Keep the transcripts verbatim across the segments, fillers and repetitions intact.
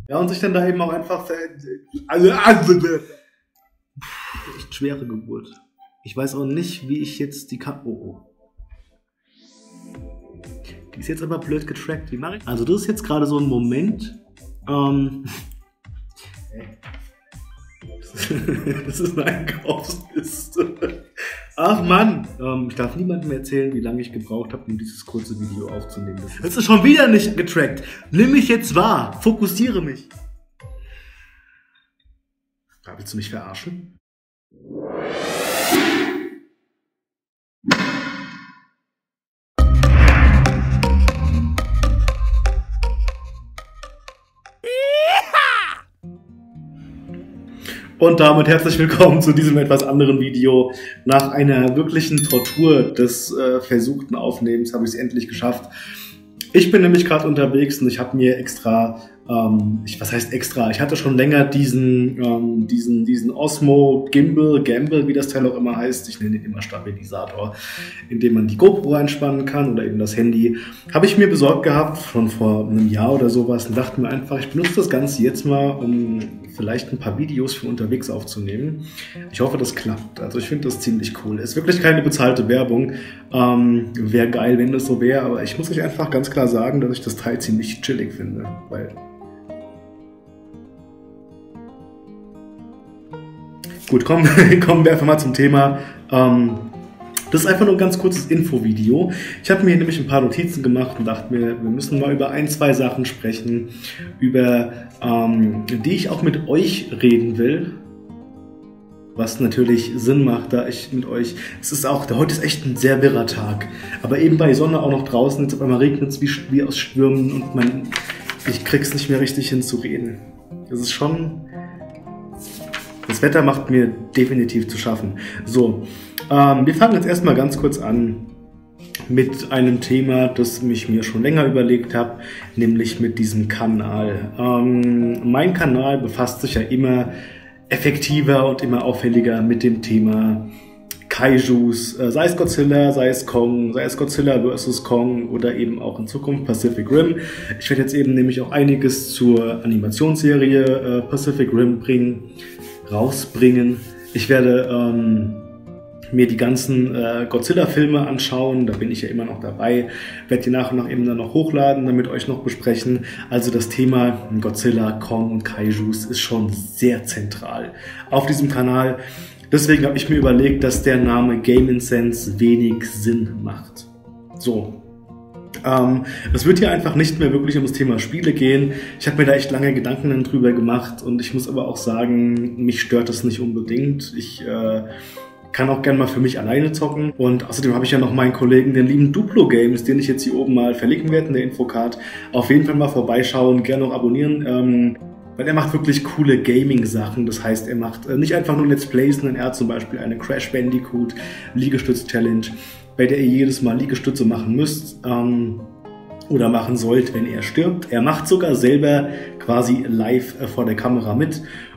Ja, und sich dann da eben auch einfach... Also, also, echt schwere Geburt. Ich weiß auch nicht, wie ich jetzt die Karte... Oh, oh. Die ist jetzt aber blöd getrackt. Wie mache ich? Also das ist jetzt gerade so ein Moment. Ähm... Das ist eine Einkaufsliste. Ach Mann, ähm, ich darf niemandem erzählen, wie lange ich gebraucht habe, um dieses kurze Video aufzunehmen. Das ist schon wieder nicht getrackt. Nimm mich jetzt wahr. Fokussiere mich. Da willst du mich verarschen? Und damit herzlich willkommen zu diesem etwas anderen Video. Nach einer wirklichen Tortur des äh, versuchten Aufnehmens habe ich es endlich geschafft. Ich bin nämlich gerade unterwegs und ich habe mir extra, ähm, ich, was heißt extra, ich hatte schon länger diesen, ähm, diesen, diesen Osmo Gimbal, Gimbal, wie das Teil auch immer heißt, ich nenne ihn immer Stabilisator, in dem man die GoPro einspannen kann oder eben das Handy, habe ich mir besorgt gehabt, schon vor einem Jahr oder sowas, und dachte mir einfach, ich benutze das Ganze jetzt mal, um vielleicht ein paar Videos für unterwegs aufzunehmen. Ich hoffe, das klappt. Also ich finde das ziemlich cool. Ist wirklich keine bezahlte Werbung. Ähm, wäre geil, wenn das so wäre, aber ich muss euch einfach ganz klar sagen, dass ich das Teil ziemlich chillig finde, weil... Gut, kommen, kommen wir einfach mal zum Thema. Ähm, das ist einfach nur ein ganz kurzes Infovideo. Ich habe mir nämlich ein paar Notizen gemacht und dachte mir, wir müssen mal über ein, zwei Sachen sprechen, über ähm, die ich auch mit euch reden will. Was natürlich Sinn macht, da ich mit euch... Es ist auch, heute ist echt ein sehr wirrer Tag. Aber eben bei Sonne auch noch draußen, jetzt auf einmal regnet es wie, wie aus Stürmen und man, ich krieg's nicht mehr richtig hinzureden. Das ist schon... Das Wetter macht mir definitiv zu schaffen. So, ähm, wir fangen jetzt erstmal ganz kurz an mit einem Thema, das ich mir schon länger überlegt habe, nämlich mit diesem Kanal. Ähm, mein Kanal befasst sich ja immer effektiver und immer auffälliger mit dem Thema Kaijus, äh, sei es Godzilla, sei es Kong, sei es Godzilla versus. Kong oder eben auch in Zukunft Pacific Rim. Ich werde jetzt eben nämlich auch einiges zur Animationsserie äh, Pacific Rim bringen. rausbringen. Ich werde ähm, mir die ganzen äh, Godzilla-Filme anschauen, da bin ich ja immer noch dabei, werde die nach und nach eben dann noch hochladen, damit euch noch besprechen. Also das Thema Godzilla, Kong und Kaijus ist schon sehr zentral auf diesem Kanal. Deswegen habe ich mir überlegt, dass der Name Gaming Sense wenig Sinn macht. So. Ähm, es wird hier einfach nicht mehr wirklich um das Thema Spiele gehen. Ich habe mir da echt lange Gedanken drüber gemacht und ich muss aber auch sagen, mich stört das nicht unbedingt. Ich äh, kann auch gerne mal für mich alleine zocken und außerdem habe ich ja noch meinen Kollegen, den lieben Duplo Games, den ich jetzt hier oben mal verlinken werde in der Infocard. Auf jeden Fall mal vorbeischauen, gerne noch abonnieren. Ähm, Weil er macht wirklich coole Gaming-Sachen. Das heißt, er macht äh, nicht einfach nur Let's Plays, sondern er hat zum Beispiel eine Crash Bandicoot Liegestütz-Challenge, bei der ihr jedes Mal Liegestütze machen müsst ähm, oder machen sollt, wenn er stirbt. Er macht sogar selber quasi live äh, vor der Kamera mit.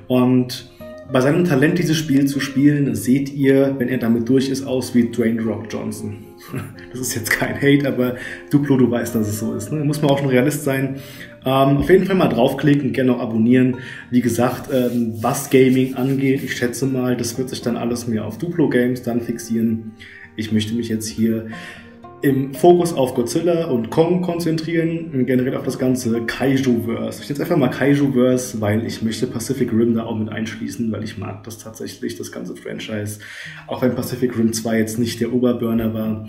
Und bei seinem Talent, dieses Spiel zu spielen, seht ihr, wenn er damit durch ist, aus wie Dwayne The Rock Johnson. Das ist jetzt kein Hate, aber Duplo, du weißt, dass es so ist. Ne? Da muss man auch schon Realist sein. Ähm, auf jeden Fall mal draufklicken, gerne auch abonnieren. Wie gesagt, ähm, was Gaming angeht, ich schätze mal, das wird sich dann alles mehr auf Duplo Games dann fixieren. Ich möchte mich jetzt hier im Fokus auf Godzilla und Kong konzentrieren und generell auf das ganze Kaiju-Verse. Ich jetzt einfach mal Kaiju-Verse, weil ich möchte Pacific Rim da auch mit einschließen, weil ich mag das tatsächlich, das ganze Franchise. Auch wenn Pacific Rim zwei jetzt nicht der Oberburner war.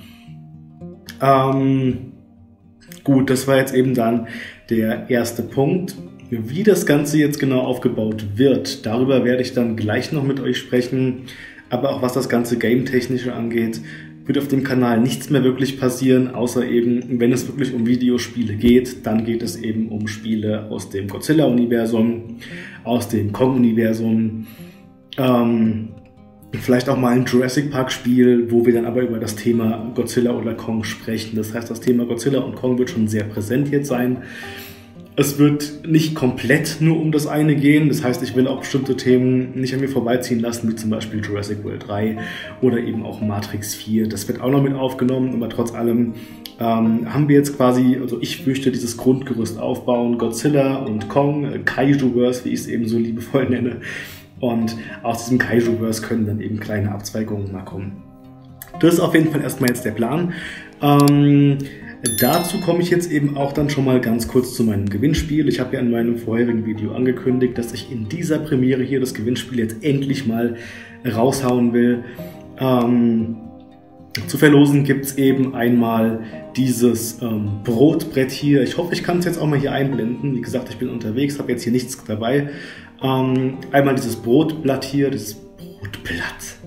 Ähm, gut, das war jetzt eben dann der erste Punkt. Wie das Ganze jetzt genau aufgebaut wird, darüber werde ich dann gleich noch mit euch sprechen. Aber auch was das ganze Game-Technische angeht, wird auf dem Kanal nichts mehr wirklich passieren, außer eben, wenn es wirklich um Videospiele geht, dann geht es eben um Spiele aus dem Godzilla-Universum, aus dem Kong-Universum, ähm, vielleicht auch mal ein Jurassic Park-Spiel, wo wir dann aber über das Thema Godzilla oder Kong sprechen. Das heißt, das Thema Godzilla und Kong wird schon sehr präsent jetzt sein. Es wird nicht komplett nur um das eine gehen. Das heißt, ich will auch bestimmte Themen nicht an mir vorbeiziehen lassen, wie zum Beispiel Jurassic World drei oder eben auch Matrix vier. Das wird auch noch mit aufgenommen, aber trotz allem ähm, haben wir jetzt quasi, also ich möchte dieses Grundgerüst aufbauen, Godzilla und Kong, äh, Kaiju-Verse, wie ich es eben so liebevoll nenne. Und aus diesem Kaiju-Verse können dann eben kleine Abzweigungen mal kommen. Das ist auf jeden Fall erstmal jetzt der Plan. Ähm, Dazu komme ich jetzt eben auch dann schon mal ganz kurz zu meinem Gewinnspiel. Ich habe ja in meinem vorherigen Video angekündigt, dass ich in dieser Premiere hier das Gewinnspiel jetzt endlich mal raushauen will. Ähm, zu verlosen gibt es eben einmal dieses ähm, Brotbrett hier. Ich hoffe, ich kann es jetzt auch mal hier einblenden. Wie gesagt, ich bin unterwegs, habe jetzt hier nichts dabei. Ähm, einmal dieses Brotblatt hier, das Brotblatt.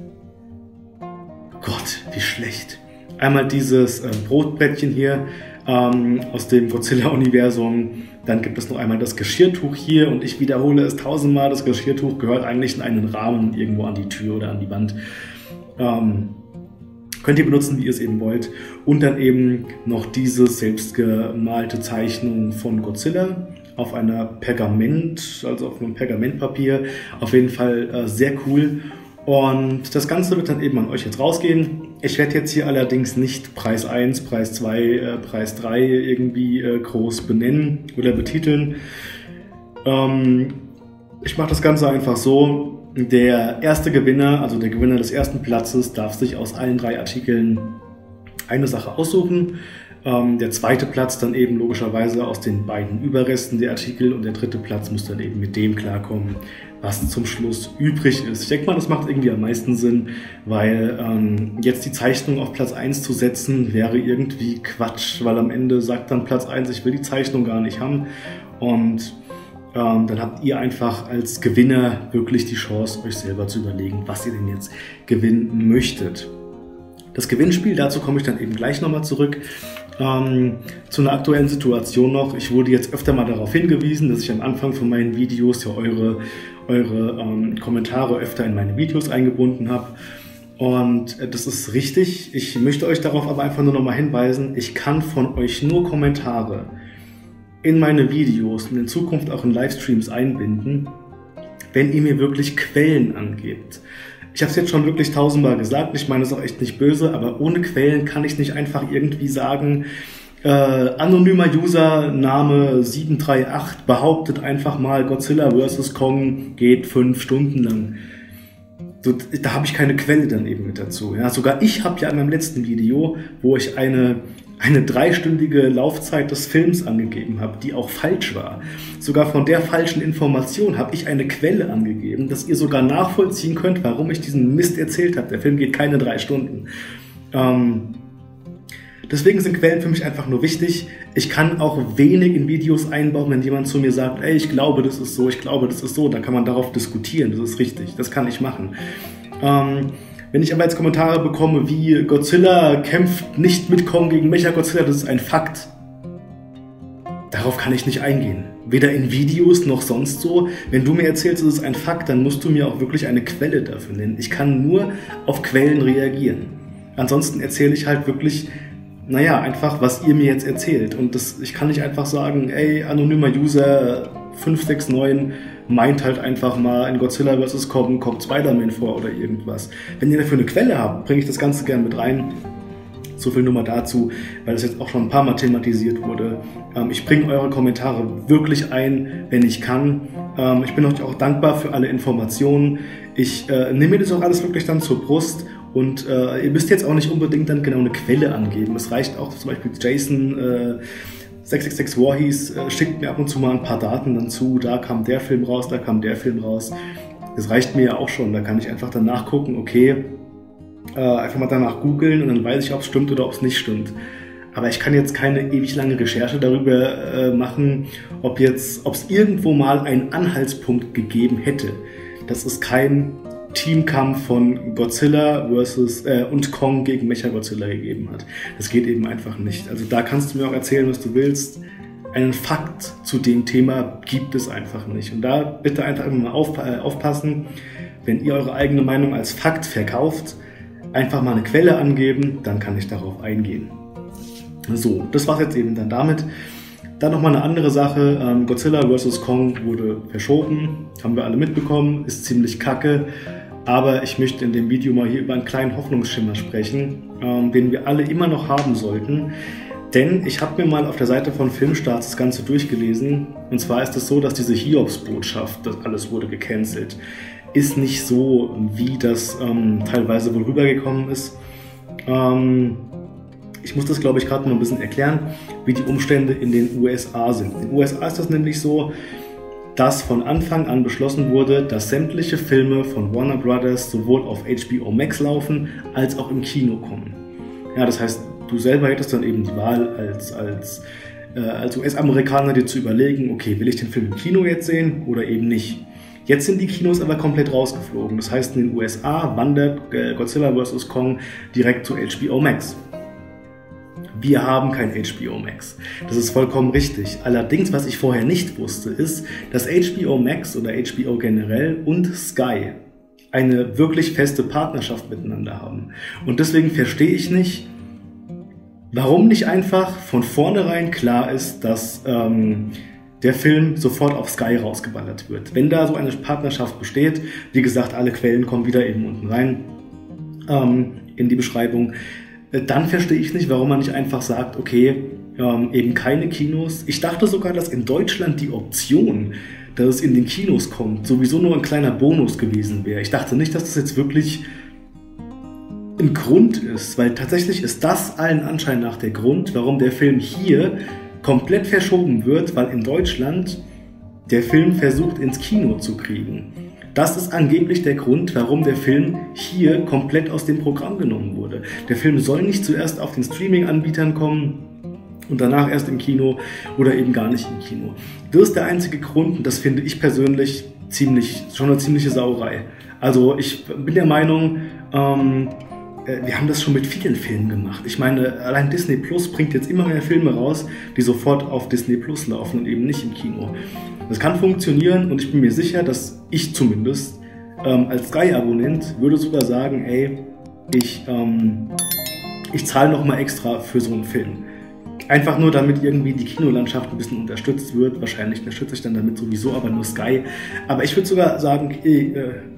Gott, wie schlecht. Einmal dieses äh, Brotbrettchen hier ähm, aus dem Godzilla-Universum. Dann gibt es noch einmal das Geschirrtuch hier. Und ich wiederhole es tausendmal, das Geschirrtuch gehört eigentlich in einen Rahmen irgendwo an die Tür oder an die Wand. Ähm, könnt ihr benutzen, wie ihr es eben wollt. Und dann eben noch diese selbstgemalte Zeichnung von Godzilla auf einer Pergament, also auf einem Pergamentpapier. Auf jeden Fall äh, sehr cool. Und das Ganze wird dann eben an euch jetzt rausgehen. Ich werde jetzt hier allerdings nicht Preis eins, Preis zwei, äh, Preis drei irgendwie äh, groß benennen oder betiteln. Ähm, ich mache das Ganze einfach so. Der erste Gewinner, also der Gewinner des ersten Platzes, darf sich aus allen drei Artikeln eine Sache aussuchen. Ähm, der zweite Platz dann eben logischerweise aus den beiden Überresten der Artikel und der dritte Platz muss dann eben mit dem klarkommen, was zum Schluss übrig ist. Ich denke mal, das macht irgendwie am meisten Sinn, weil ähm, jetzt die Zeichnung auf Platz eins zu setzen, wäre irgendwie Quatsch, weil am Ende sagt dann Platz eins, ich will die Zeichnung gar nicht haben und ähm, dann habt ihr einfach als Gewinner wirklich die Chance, euch selber zu überlegen, was ihr denn jetzt gewinnen möchtet. Das Gewinnspiel, dazu komme ich dann eben gleich nochmal zurück. Ähm, zu einer aktuellen Situation noch. Ich wurde jetzt öfter mal darauf hingewiesen, dass ich am Anfang von meinen Videos ja eure, eure ähm, Kommentare öfter in meine Videos eingebunden habe. Und äh, das ist richtig. Ich möchte euch darauf aber einfach nur nochmal hinweisen, ich kann von euch nur Kommentare in meine Videos und in Zukunft auch in Livestreams einbinden, wenn ihr mir wirklich Quellen angebt. Ich habe es jetzt schon wirklich tausendmal gesagt, ich meine es auch echt nicht böse, aber ohne Quellen kann ich nicht einfach irgendwie sagen, äh, anonymer User Name sieben drei acht behauptet einfach mal, Godzilla versus. Kong geht fünf Stunden lang. So, da habe ich keine Quelle dann eben mit dazu. Ja, sogar ich habe ja in meinem letzten Video, wo ich eine eine dreistündige Laufzeit des Films angegeben habe, die auch falsch war. Sogar von der falschen Information habe ich eine Quelle angegeben, dass ihr sogar nachvollziehen könnt, warum ich diesen Mist erzählt habe. Der Film geht keine drei Stunden. Ähm, deswegen sind Quellen für mich einfach nur wichtig. Ich kann auch wenig in Videos einbauen, wenn jemand zu mir sagt, ey, ich glaube, das ist so, ich glaube, das ist so. Dann kann man darauf diskutieren, das ist richtig, das kann ich machen. Ähm, Wenn ich aber jetzt Kommentare bekomme wie Godzilla kämpft nicht mit Kong gegen Mechagodzilla, das ist ein Fakt. Darauf kann ich nicht eingehen. Weder in Videos noch sonst so. Wenn du mir erzählst, es ist ein Fakt, dann musst du mir auch wirklich eine Quelle dafür nennen. Ich kann nur auf Quellen reagieren. Ansonsten erzähle ich halt wirklich, naja, einfach, was ihr mir jetzt erzählt. Und das, ich kann nicht einfach sagen, ey, anonymer User fünf sechs neun meint halt einfach mal, in Godzilla versus. Kong kommt Spider-Man vor oder irgendwas. Wenn ihr dafür eine Quelle habt, bringe ich das Ganze gerne mit rein. So viel nur mal dazu, weil das jetzt auch schon ein paar Mal thematisiert wurde. Ähm, ich bringe eure Kommentare wirklich ein, wenn ich kann. Ähm, ich bin euch auch dankbar für alle Informationen. Ich äh, nehme mir das auch alles wirklich dann zur Brust. Und äh, ihr müsst jetzt auch nicht unbedingt dann genau eine Quelle angeben. Es reicht auch zum Beispiel Jason äh, sechs sechs sechs Warhees äh, schickt mir ab und zu mal ein paar Daten dann zu. Da kam der Film raus, da kam der Film raus. Das reicht mir ja auch schon. Da kann ich einfach dann nachgucken, okay, äh, einfach mal danach googeln und dann weiß ich, ob es stimmt oder ob es nicht stimmt. Aber ich kann jetzt keine ewig lange Recherche darüber äh, machen, ob jetzt, ob es irgendwo mal einen Anhaltspunkt gegeben hätte. Das ist kein Teamkampf von Godzilla versus äh, und Kong gegen Mechagodzilla gegeben hat. Das geht eben einfach nicht. Also da kannst du mir auch erzählen, was du willst. Einen Fakt zu dem Thema gibt es einfach nicht. Und da bitte einfach immer mal auf, äh, aufpassen, wenn ihr eure eigene Meinung als Fakt verkauft, einfach mal eine Quelle angeben, dann kann ich darauf eingehen. So, das war's jetzt eben dann damit. Dann nochmal eine andere Sache, ähm, Godzilla versus. Kong wurde verschoben, haben wir alle mitbekommen, ist ziemlich kacke, aber ich möchte in dem Video mal hier über einen kleinen Hoffnungsschimmer sprechen, ähm, den wir alle immer noch haben sollten, denn ich habe mir mal auf der Seite von Filmstarts das Ganze durchgelesen, und zwar ist es so, dass diese Hiobs-Botschaft, das alles wurde gecancelt, ist nicht so, wie das ähm, teilweise wohl rübergekommen ist. Ähm, Ich muss das, glaube ich, gerade noch ein bisschen erklären, wie die Umstände in den U S A sind. In den U S A ist das nämlich so, dass von Anfang an beschlossen wurde, dass sämtliche Filme von Warner Brothers sowohl auf H B O Max laufen, als auch im Kino kommen. Ja, das heißt, du selber hättest dann eben die Wahl als, als, äh, als U S-Amerikaner dir zu überlegen, okay, will ich den Film im Kino jetzt sehen oder eben nicht. Jetzt sind die Kinos aber komplett rausgeflogen. Das heißt, in den U S A wandert äh, Godzilla versus. Kong direkt zu H B O Max. Wir haben kein H B O Max. Das ist vollkommen richtig. Allerdings, was ich vorher nicht wusste, ist, dass H B O Max oder H B O generell und Sky eine wirklich feste Partnerschaft miteinander haben. Und deswegen verstehe ich nicht, warum nicht einfach von vornherein klar ist, dass ähm, der Film sofort auf Sky rausgeballert wird. Wenn da so eine Partnerschaft besteht, wie gesagt, alle Quellen kommen wieder eben unten rein ähm, in die Beschreibung, dann verstehe ich nicht, warum man nicht einfach sagt, okay, ähm, eben keine Kinos. Ich dachte sogar, dass in Deutschland die Option, dass es in den Kinos kommt, sowieso nur ein kleiner Bonus gewesen wäre. Ich dachte nicht, dass das jetzt wirklich ein Grund ist, weil tatsächlich ist das allen Anschein nach der Grund, warum der Film hier komplett verschoben wird, weil in Deutschland der Film versucht, ins Kino zu kriegen. Das ist angeblich der Grund, warum der Film hier komplett aus dem Programm genommen wurde. Der Film soll nicht zuerst auf den Streaming-Anbietern kommen und danach erst im Kino oder eben gar nicht im Kino. Das ist der einzige Grund, und das finde ich persönlich ziemlich, schon eine ziemliche Sauerei. Also ich bin der Meinung, ähm, wir haben das schon mit vielen Filmen gemacht. Ich meine, allein Disney Plus bringt jetzt immer mehr Filme raus, die sofort auf Disney Plus laufen und eben nicht im Kino. Das kann funktionieren, und ich bin mir sicher, dass ich zumindest ähm, als Sky-Abonnent würde sogar sagen, ey, ich, ähm, ich zahle nochmal extra für so einen Film. Einfach nur, damit irgendwie die Kinolandschaft ein bisschen unterstützt wird. Wahrscheinlich unterstütze ich dann damit sowieso, aber nur Sky. Aber ich würde sogar sagen, äh,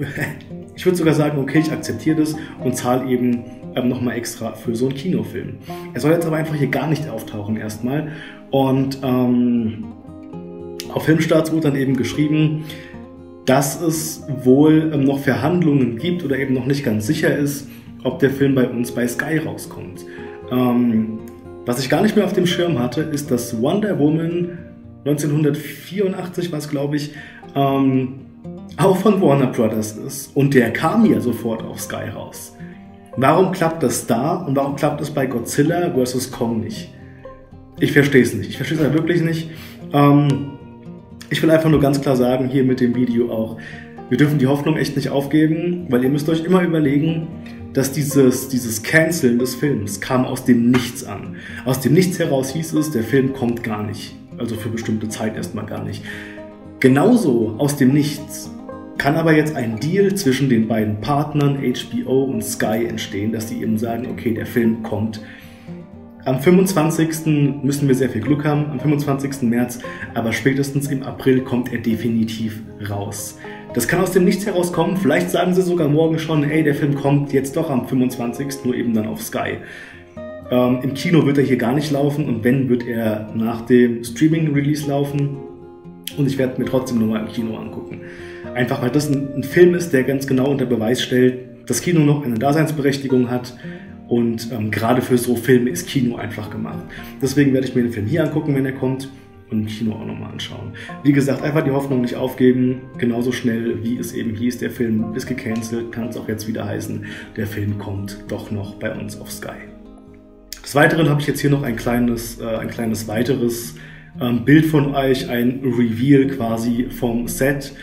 ich würde sogar sagen, okay, ich akzeptiere das und zahle eben ähm, nochmal extra für so einen Kinofilm. Er soll jetzt aber einfach hier gar nicht auftauchen erstmal. Und ähm, auf Filmstarts wurde dann eben geschrieben, dass es wohl ähm, noch Verhandlungen gibt oder eben noch nicht ganz sicher ist, ob der Film bei uns bei Sky rauskommt. Ähm, was ich gar nicht mehr auf dem Schirm hatte, ist, dass Wonder Woman neunzehnhundertvierundachtzig, war es glaube ich, ähm, auch von Warner Brothers ist. Und der kam ja sofort auf Sky raus. Warum klappt das da und warum klappt es bei Godzilla versus. Kong nicht? Ich verstehe es nicht. Ich verstehe es halt wirklich nicht. Ähm, ich will einfach nur ganz klar sagen, hier mit dem Video auch, wir dürfen die Hoffnung echt nicht aufgeben, weil ihr müsst euch immer überlegen, dass dieses, dieses Canceln des Films kam aus dem Nichts an. Aus dem Nichts heraus hieß es, der Film kommt gar nicht. Also für bestimmte Zeit erstmal gar nicht. Genauso aus dem Nichts kann aber jetzt ein Deal zwischen den beiden Partnern H B O und Sky entstehen, dass sie eben sagen, okay, der Film kommt. Am fünfundzwanzigsten müssen wir sehr viel Glück haben, am fünfundzwanzigsten März, aber spätestens im April kommt er definitiv raus. Das kann aus dem Nichts herauskommen, vielleicht sagen sie sogar morgen schon, ey, der Film kommt jetzt doch am fünfundzwanzigsten nur eben dann auf Sky. Ähm, Im Kino wird er hier gar nicht laufen, und wenn, wird er nach dem Streaming-Release laufen, und ich werde mir trotzdem nur mal im Kino angucken. Einfach weil das ein, ein Film ist, der ganz genau unter Beweis stellt, dass Kino noch eine Daseinsberechtigung hat. Und ähm, gerade für so Filme ist Kino einfach gemacht. Deswegen werde ich mir den Film hier angucken, wenn er kommt, und im Kino auch nochmal anschauen. Wie gesagt, einfach die Hoffnung nicht aufgeben. Genauso schnell, wie es eben hieß, der Film ist gecancelt, kann es auch jetzt wieder heißen, der Film kommt doch noch bei uns auf Sky. Des Weiteren habe ich jetzt hier noch ein kleines, äh, ein kleines weiteres ähm, Bild von euch, ein Reveal quasi vom Set.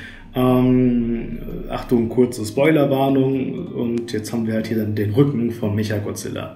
Ähm, Achtung, kurze Spoilerwarnung, und jetzt haben wir halt hier dann den Rücken von Mechagodzilla.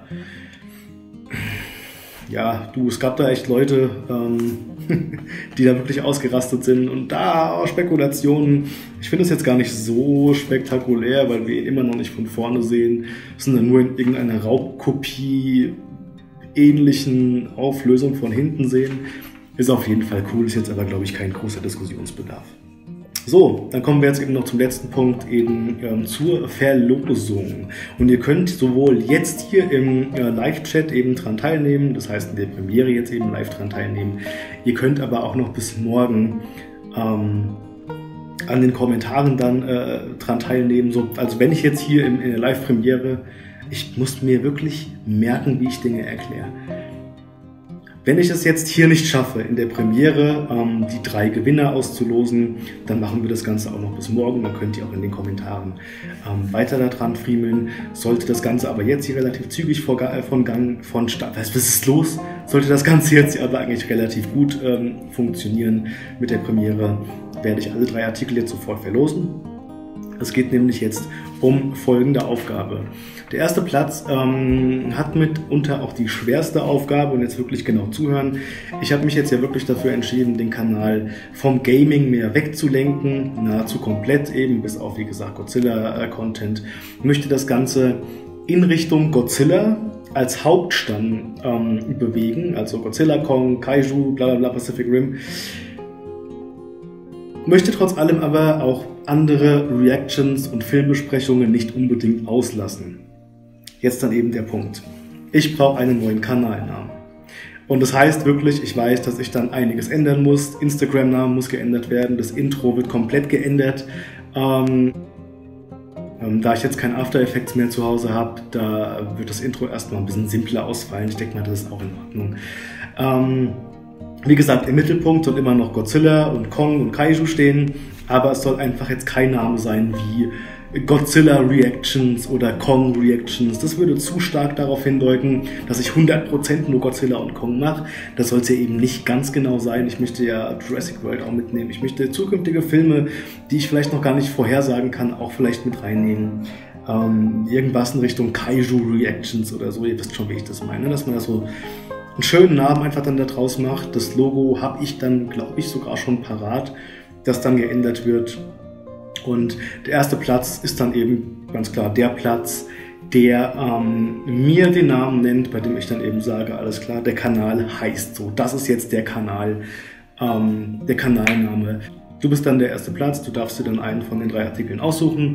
Ja, du, es gab da echt Leute, ähm, die da wirklich ausgerastet sind, und da oh, Spekulationen. Ich finde es jetzt gar nicht so spektakulär, weil wir ihn immer noch nicht von vorne sehen, sondern nur in irgendeiner Raubkopie ähnlichen Auflösung von hinten sehen. Ist auf jeden Fall cool, ist jetzt aber, glaube ich, kein großer Diskussionsbedarf. So, dann kommen wir jetzt eben noch zum letzten Punkt, eben ähm, zur Verlosung. Und ihr könnt sowohl jetzt hier im äh, Live-Chat eben dran teilnehmen, das heißt in der Premiere jetzt eben live dran teilnehmen. Ihr könnt aber auch noch bis morgen ähm, an den Kommentaren dann äh, dran teilnehmen. So, also wenn ich jetzt hier im, in der Live-Premiere, ich muss mir wirklich merken, wie ich Dinge erkläre. Wenn ich es jetzt hier nicht schaffe, in der Premiere ähm, die drei Gewinner auszulosen, dann machen wir das Ganze auch noch bis morgen. Dann könnt ihr auch in den Kommentaren ähm, weiter daran friemeln. Sollte das Ganze aber jetzt hier relativ zügig vor, äh, von Gang, von Start, was ist los? Sollte das Ganze jetzt aber eigentlich relativ gut ähm, funktionieren mit der Premiere, werde ich alle drei Artikel jetzt sofort verlosen. Es geht nämlich jetzt um folgende Aufgabe. Der erste Platz ähm, hat mitunter auch die schwerste Aufgabe und jetzt wirklich genau zuhören. Ich habe mich jetzt ja wirklich dafür entschieden, den Kanal vom Gaming mehr wegzulenken, nahezu komplett eben, bis auf wie gesagt Godzilla-Content. Ich möchte das Ganze in Richtung Godzilla als Hauptstamm ähm, bewegen, also Godzilla, Kong, Kaiju, bla bla bla, Pacific Rim. Möchte trotz allem aber auch andere Reactions und Filmbesprechungen nicht unbedingt auslassen. Jetzt dann eben der Punkt. Ich brauche einen neuen Kanalnamen. Und das heißt wirklich, ich weiß, dass ich dann einiges ändern muss. Instagram-Name muss geändert werden, das Intro wird komplett geändert. Ähm, ähm, da ich jetzt kein After Effects mehr zu Hause habe, da wird das Intro erstmal ein bisschen simpler ausfallen. Ich denke mal, das ist auch in Ordnung. Ähm, Wie gesagt, im Mittelpunkt soll immer noch Godzilla und Kong und Kaiju stehen, aber es soll einfach jetzt kein Name sein wie Godzilla Reactions oder Kong Reactions. Das würde zu stark darauf hindeuten, dass ich hundert Prozent nur Godzilla und Kong mache. Das soll es ja eben nicht ganz genau sein. Ich möchte ja Jurassic World auch mitnehmen. Ich möchte zukünftige Filme, die ich vielleicht noch gar nicht vorhersagen kann, auch vielleicht mit reinnehmen. Ähm, irgendwas in Richtung Kaiju Reactions oder so. Ihr wisst schon, wie ich das meine, dass man das so einen schönen Namen einfach dann da draus macht. Das Logo habe ich dann, glaube ich, sogar schon parat, das dann geändert wird. Und der erste Platz ist dann eben ganz klar der Platz, der ähm, mir den Namen nennt, bei dem ich dann eben sage, alles klar, der Kanal heißt so. Das ist jetzt der Kanal, ähm, der Kanalname. Du bist dann der erste Platz, du darfst dir dann einen von den drei Artikeln aussuchen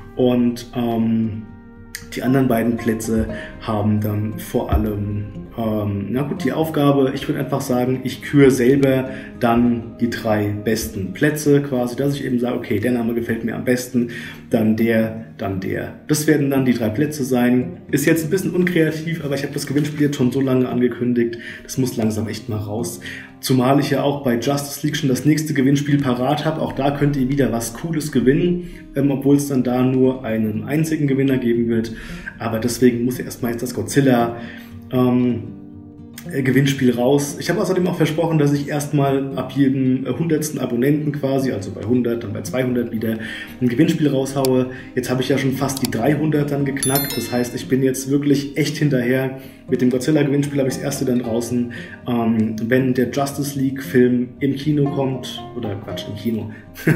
und ähm, die anderen beiden Plätze haben dann vor allem, ähm, na gut, die Aufgabe, ich würde einfach sagen, ich küre selber dann die drei besten Plätze quasi, dass ich eben sage, okay, der Name gefällt mir am besten, dann der, dann der. Das werden dann die drei Plätze sein. Ist jetzt ein bisschen unkreativ, aber ich habe das Gewinnspiel jetzt schon so lange angekündigt, das muss langsam echt mal raus. Zumal ich ja auch bei Justice League schon das nächste Gewinnspiel parat habe. Auch da könnt ihr wieder was Cooles gewinnen, ähm, obwohl es dann da nur einen einzigen Gewinner geben wird. Aber deswegen muss erstmal jetzt das Godzilla ähm, Gewinnspiel raus. Ich habe außerdem auch versprochen, dass ich erstmal ab jedem hundertsten Abonnenten quasi, also bei hundert, dann bei zweihundert wieder, ein Gewinnspiel raushaue. Jetzt habe ich ja schon fast die dreihundert dann geknackt. Das heißt, ich bin jetzt wirklich echt hinterher. Mit dem Godzilla-Gewinnspiel habe ich das erste dann draußen. Ähm, wenn der Justice League-Film im Kino kommt, oder Quatsch, im Kino,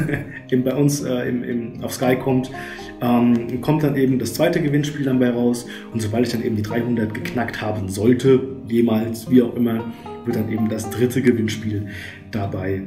im, bei uns äh, im, im, auf Sky kommt, ähm, kommt dann eben das zweite Gewinnspiel dann bei raus. Und sobald ich dann eben die dreihundert geknackt haben sollte, jemals, wie auch immer, wird dann eben das dritte Gewinnspiel dabei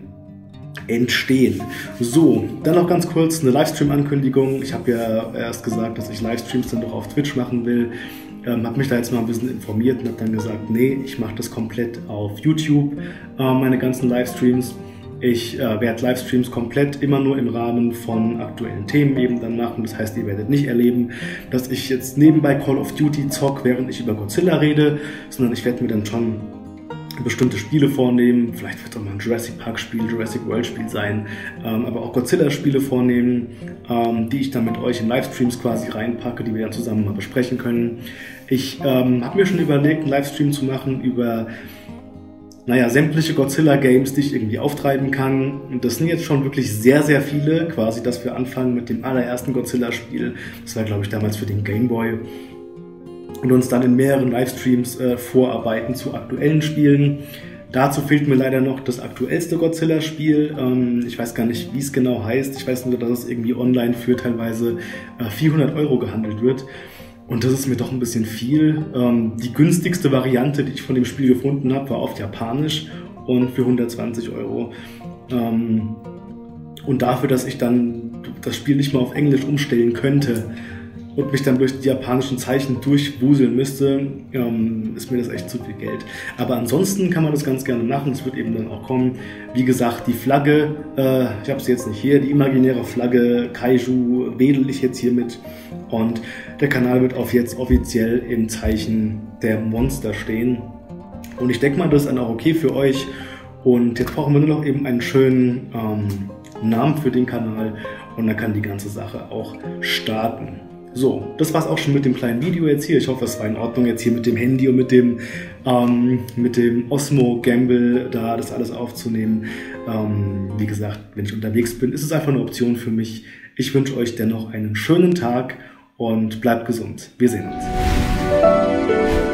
entstehen. So, dann noch ganz kurz eine Livestream-Ankündigung. Ich habe ja erst gesagt, dass ich Livestreams dann doch auf Twitch machen will. Ähm, habe mich da jetzt mal ein bisschen informiert und habe dann gesagt, nee, ich mache das komplett auf YouTube, äh, meine ganzen Livestreams. Ich äh, werde Livestreams komplett immer nur im Rahmen von aktuellen Themen eben dann machen. Das heißt, ihr werdet nicht erleben, dass ich jetzt nebenbei Call of Duty zock, während ich über Godzilla rede, sondern ich werde mir dann schon bestimmte Spiele vornehmen. Vielleicht wird es auch mal ein Jurassic Park Spiel, Jurassic World Spiel sein, ähm, aber auch Godzilla Spiele vornehmen, ähm, die ich dann mit euch in Livestreams quasi reinpacke, die wir dann zusammen mal besprechen können. Ich ähm, habe mir schon überlegt, einen Livestream zu machen über naja, sämtliche Godzilla-Games, die ich irgendwie auftreiben kann. Und das sind jetzt schon wirklich sehr, sehr viele. Quasi, dass wir anfangen mit dem allerersten Godzilla-Spiel. Das war, glaube ich, damals für den Game Boy. Und uns dann in mehreren Livestreams äh, vorarbeiten zu aktuellen Spielen. Dazu fehlt mir leider noch das aktuellste Godzilla-Spiel. Ähm, ich weiß gar nicht, wie es genau heißt. Ich weiß nur, dass es irgendwie online für teilweise äh, vierhundert Euro gehandelt wird. Und das ist mir doch ein bisschen viel. Ähm, die günstigste Variante, die ich von dem Spiel gefunden habe, war auf Japanisch. und für hundertzwanzig Euro. Ähm, und dafür, dass ich dann das Spiel nicht mal auf Englisch umstellen könnte und mich dann durch die japanischen Zeichen durchwuseln müsste, ähm, ist mir das echt zu viel Geld. Aber ansonsten kann man das ganz gerne machen, es wird eben dann auch kommen. Wie gesagt, die Flagge, äh, ich habe sie jetzt nicht hier, die imaginäre Flagge Kaiju wedel ich jetzt hier mit und der Kanal wird auf jetzt offiziell im Zeichen der Monster stehen. Und ich denke mal, das ist dann auch okay für euch. Und jetzt brauchen wir nur noch eben einen schönen ähm, Namen für den Kanal und dann kann die ganze Sache auch starten. So, das war's auch schon mit dem kleinen Video jetzt hier. Ich hoffe, es war in Ordnung jetzt hier mit dem Handy und mit dem, ähm, mit dem Osmo Gimbal da das alles aufzunehmen. Ähm, wie gesagt, wenn ich unterwegs bin, ist es einfach eine Option für mich. Ich wünsche euch dennoch einen schönen Tag und bleibt gesund. Wir sehen uns.